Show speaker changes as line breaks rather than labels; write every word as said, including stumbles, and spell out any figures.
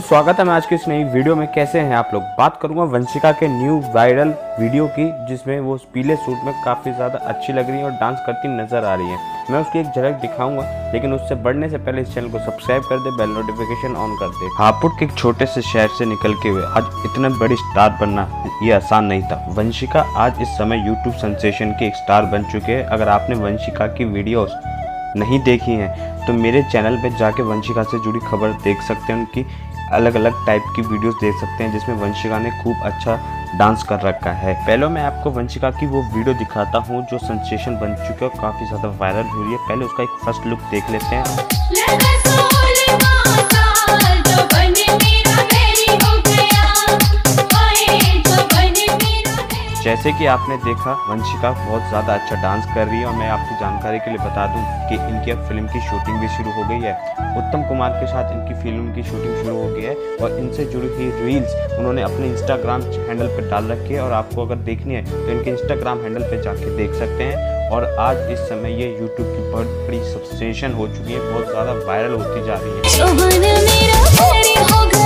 स्वागत है मैं आज की इस नई वीडियो में। कैसे हैं आप लोग। बात करूंगा वंशिका के न्यू वायरल वीडियो की, जिसमें वो पीले सूट में काफ़ी ज़्यादा अच्छी लग रही है और डांस करती नज़र आ रही है। मैं उसकी एक झलक दिखाऊंगा, लेकिन उससे बढ़ने से पहले इस चैनल को सब्सक्राइब कर दे, बेल नोटिफिकेशन ऑन कर दे। हापुड़ के एक छोटे से शहर से निकल के हुए आज इतना बड़ी स्टार बनना ये आसान नहीं था। वंशिका आज इस समय यूट्यूब सेंसेशन की एक स्टार बन चुके हैं। अगर आपने वंशिका की वीडियोस नहीं देखी हैं तो मेरे चैनल पे जाके वंशिका से जुड़ी खबर देख सकते हैं। उनकी अलग अलग टाइप की वीडियोस देख सकते हैं जिसमें वंशिका ने खूब अच्छा डांस कर रखा है। पहले मैं आपको वंशिका की वो वीडियो दिखाता हूँ जो सेंसेशन बन चुकी है और काफ़ी ज़्यादा वायरल हुई है। पहले उसका एक फर्स्ट लुक देख लेते हैं। जैसे कि आपने देखा वंशिका बहुत ज़्यादा अच्छा डांस कर रही है और मैं आपकी जानकारी के लिए बता दूं कि इनकी अब फिल्म की शूटिंग भी शुरू हो गई है। उत्तम कुमार के साथ इनकी फिल्म की शूटिंग शुरू हो गई है और इनसे जुड़ी हुई रील्स उन्होंने अपने इंस्टाग्राम हैंडल पर डाल रखी है और आपको अगर देखनी है तो इनके इंस्टाग्राम हैंडल पर जाके देख सकते हैं। और आज इस समय ये यूट्यूब की बहुत बड़ी सेंसेशन हो चुकी है, बहुत ज़्यादा वायरल होती जा रही है।